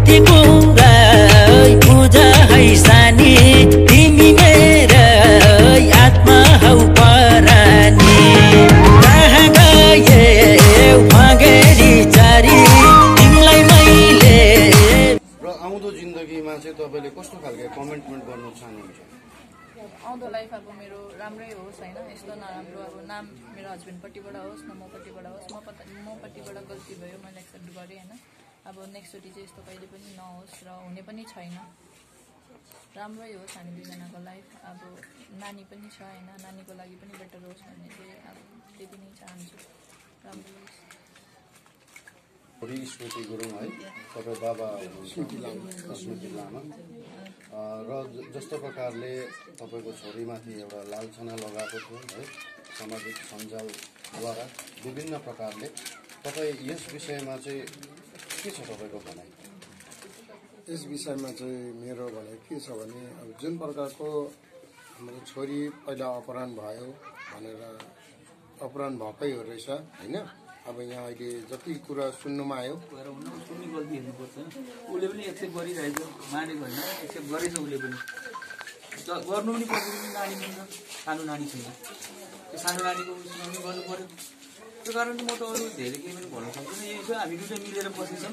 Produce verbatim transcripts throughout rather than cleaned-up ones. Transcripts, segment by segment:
यति कुरा बुझ है सानी तिमी मेरा आत्मा हौ परानी कहाँ गए भागेरी चारी तिमीलाई मैले र आउँदो जिन्दगीमा चाहिँ तपाईले कस्तो खालको कमिटमेन्ट गर्न चाहनुहुन्छ आउँदो लाइफ अब मेरो राम्रै होस् हैन यस्तो नराम्रो अब नाम मेरो हस्बेन्ड पट्टिबाट होस् न म पट्टिबाट होस् म पत्ता म पट्टिबाट गल्ती भयो मैले एक्सेप्ट गरेँ हैन अब नेक्स्टचोटि चाहिँ यस्तो कहिले पनि नहोस् र हुने पनि छैन राम्रै होस् हामी दुईजनाको लाइफ अब नानी पनि छ हैन नानीको लागि पनि बेटर होस् भन्ने चाहिँ अब त्यति नै चाहन्छु राम्रो होस् छोरी स्मृति गुरुङ है तपाईँ बाबा स्मृति लामा र जस्तो प्रकारले तपाईँको छोरीमाथि एउटा लालछना लगाएको थियो है सामाजिक सञ्जालद्वारा विभिन्न प्रकारले तपाईँ यस विषयमा चाहिँ के छ तपाईँको भनाइ यस विषयमा चाहिँ मेरो भनाइ के छ भने अब जुन प्रकारको हाम्रो छोरी पहिला अपहरण भयो भनेर अपहरण भएकै हो रहेछ होइन अब यहाँ अहिले जति कुरा सुन्नुमा आयो उसको पनि गल्ती हेर्नुपर्छ उसले पनि एक्सेप्ट गरिरहेको मानेको होइन एक्सेप्ट गरेछ उसले पनि गर्नु पनि पर्छ नानी पनि छ सानो नानी छैन त्यो सानो नानीको उसमा पनि गर्नु पर्यो त्यो कारण म त अरू धेरै केही पनि भन्न सक्दिनँ यही छ हामी दुइटा मिलेर बसेछौँ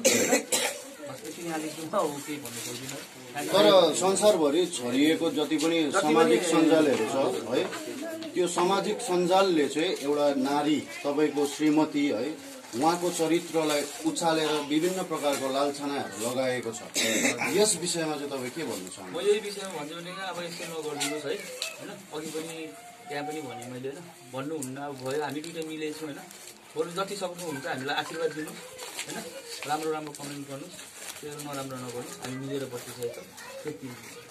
तर संसारभरि छरिएको जति पनि सामाजिक सञ्जालहरू छ है त्यो सामाजिक सञ्जालले चाहिँ एउटा नारी तपाईँको श्रीमती है उहाँको चरित्रलाई उचालेर विभिन्न प्रकारको लालछनाहरू लगाएको छ यस विषयमा चाहिँ तपाईँ के भन्नु चाहनुहुन्छ म यही विषयमा भन्छु भने अब यस्तो नगरिदिनुहोस् है होइन अघि पनि त्यहाँ पनि भने मैले होइन भन्नुहुन्न अब भयो हामी दुइटा मिलेछौँ होइन बरु जति सक्नुहुन्छ हामीलाई आशीर्वाद दिनुहोस् होइन राम्रो राम्रो कमेन्ट गर्नुहोस् त्यो नराम्रो नगर्नुहोस् हामी मिलेर बसिसकेको छौँ त्यति